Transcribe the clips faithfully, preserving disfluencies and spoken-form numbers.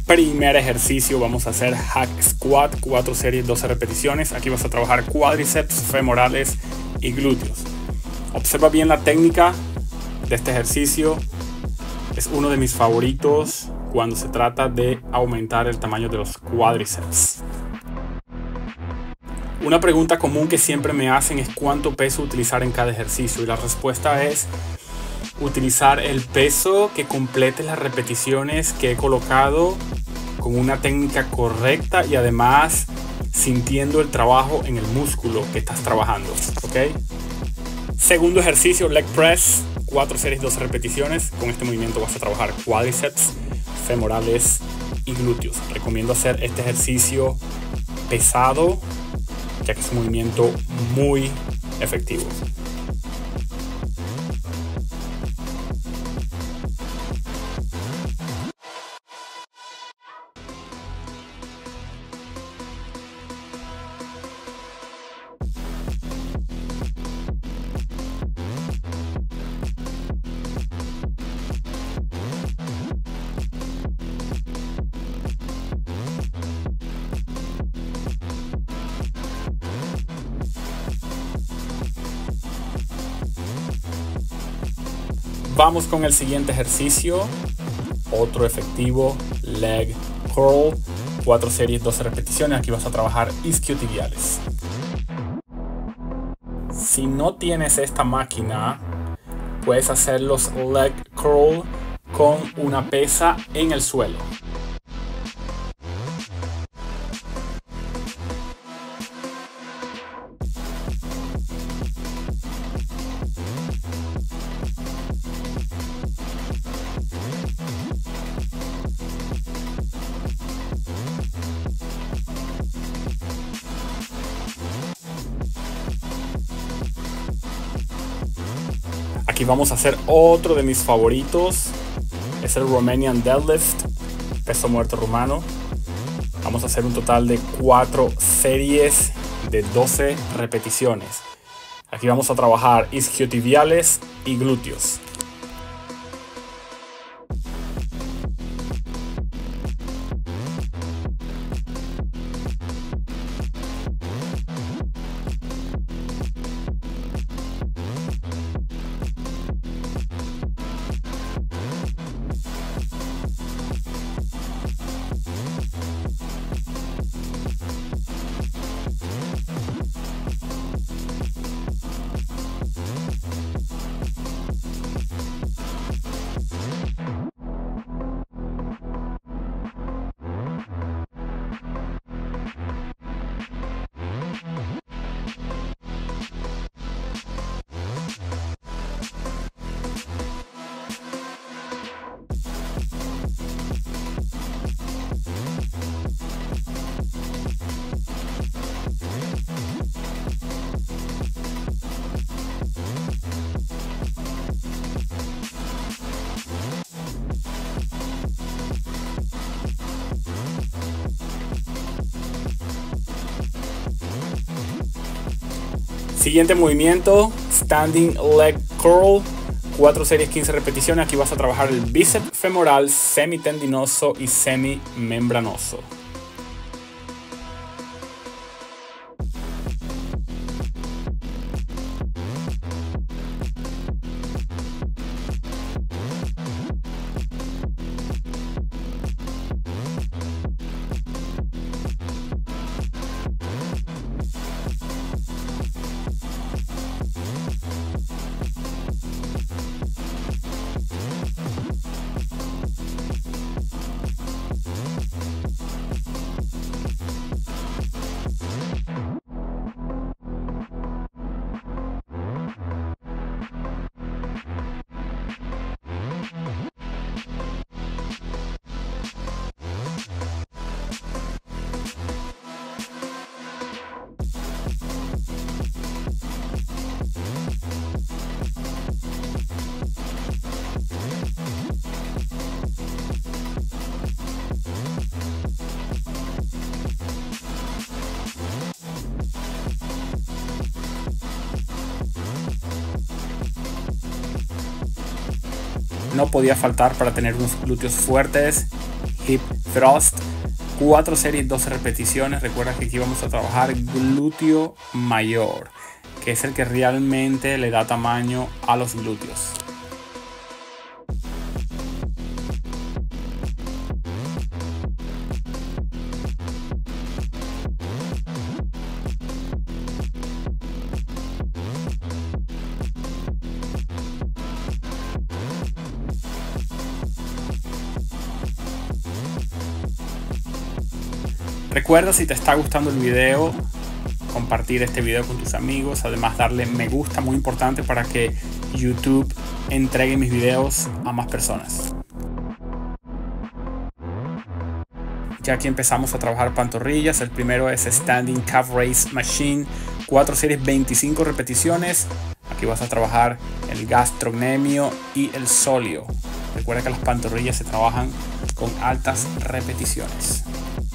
Primer ejercicio, vamos a hacer hack squat, cuatro series, doce repeticiones. Aquí vas a trabajar cuádriceps, femorales y glúteos. Observa bien la técnica de este ejercicio. Es uno de mis favoritos cuando se trata de aumentar el tamaño de los cuádriceps. Una pregunta común que siempre me hacen es cuánto peso utilizar en cada ejercicio, y la respuesta es utilizar el peso que complete las repeticiones que he colocado con una técnica correcta y además sintiendo el trabajo en el músculo que estás trabajando, ¿ok? Segundo ejercicio, leg press, cuatro series, doce repeticiones. Con este movimiento vas a trabajar cuádriceps, femorales y glúteos. Recomiendo hacer este ejercicio pesado, ya que es un movimiento muy efectivo. Vamos con el siguiente ejercicio, otro efectivo, leg curl, cuatro series, doce repeticiones. Aquí vas a trabajar isquiotibiales. Si no tienes esta máquina, puedes hacer los leg curl con una pesa en el suelo. Aquí vamos a hacer otro de mis favoritos, es el Romanian deadlift, peso muerto rumano. Vamos a hacer un total de cuatro series de doce repeticiones. Aquí vamos a trabajar isquiotibiales y glúteos. Siguiente movimiento, standing leg curl, cuatro series, quince repeticiones. Aquí vas a trabajar el bíceps femoral, semitendinoso y semimembranoso. no podía faltar para tener unos glúteos fuertes, Hip Thrust, cuatro series, doce repeticiones. Recuerda que aquí vamos a trabajar glúteo mayor, que es el que realmente le da tamaño a los glúteos. Recuerda, si te está gustando el video, compartir este video con tus amigos, además darle me gusta, muy importante para que YouTube entregue mis videos a más personas. Ya aquí empezamos a trabajar pantorrillas. El primero es Standing Calf Raise Machine, cuatro series, veinticinco repeticiones. Aquí vas a trabajar el gastrocnemio y el sóleo. Recuerda que las pantorrillas se trabajan con altas repeticiones.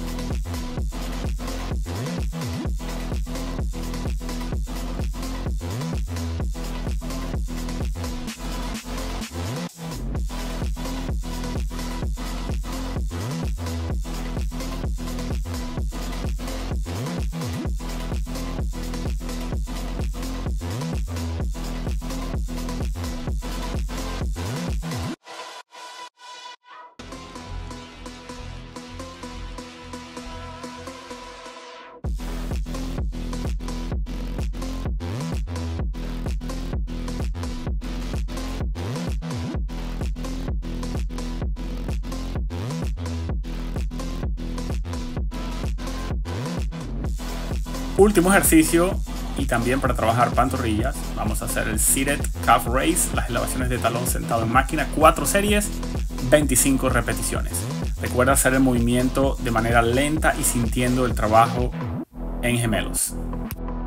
Último ejercicio, y también para trabajar pantorrillas, vamos a hacer el Seated Calf Raise, las elevaciones de talón sentado en máquina, cuatro series, veinticinco repeticiones. Recuerda hacer el movimiento de manera lenta y sintiendo el trabajo en gemelos.